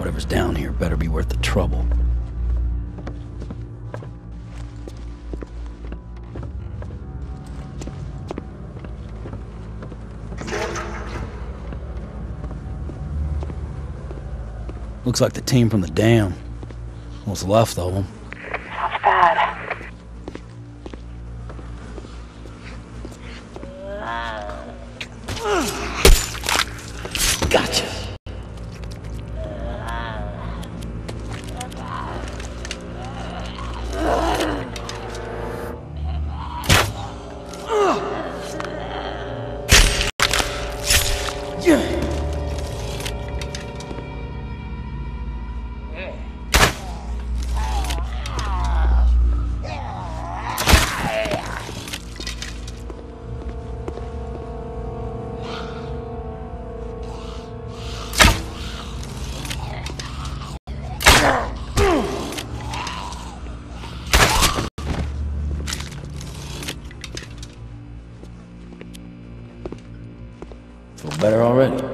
Whatever's down here better be worth the trouble. Looks like the team from the dam. What's left of them? Sounds bad. Gotcha. Feel better already?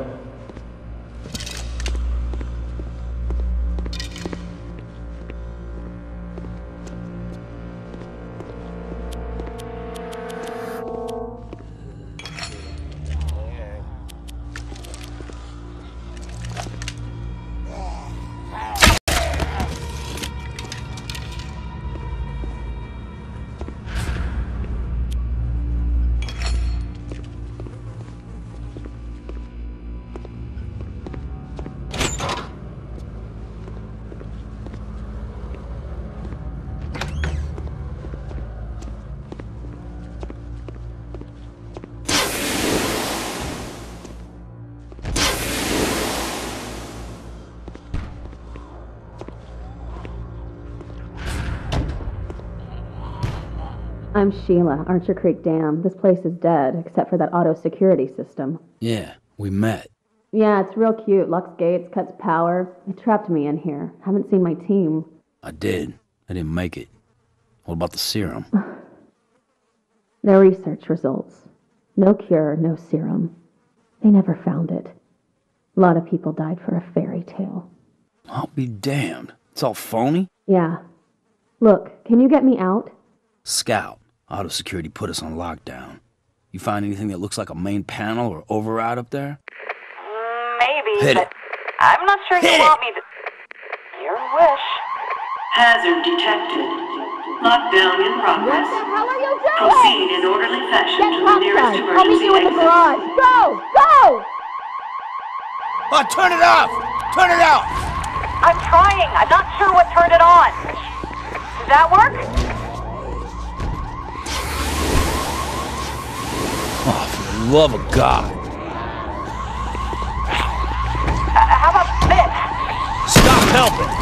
I'm Sheila, Archer Creek Dam. This place is dead, except for that auto security system. Yeah, we met. Yeah, it's real cute. Locks gates, cuts power. It trapped me in here. Haven't seen my team. I did. I didn't make it. What about the serum? Their research results. No cure, no serum. They never found it. A lot of people died for a fairy tale. I'll be damned. It's all phony? Yeah. Look, can you get me out? Scout. Auto security put us on lockdown. You find anything that looks like a main panel or override up there? Maybe, Hit but it. I'm not sure you want me to... Your wish. Hazard detected. Lockdown in progress. What the hell are you doing? Proceed in orderly fashion Get to the nearest outside. I'll meet emergency you in the exit. garage. Go! Go! Oh, turn it off! Turn it out! I'm trying. I'm not sure what turned it on. Does that work? Oh, for the love of God. How about this? Stop helping!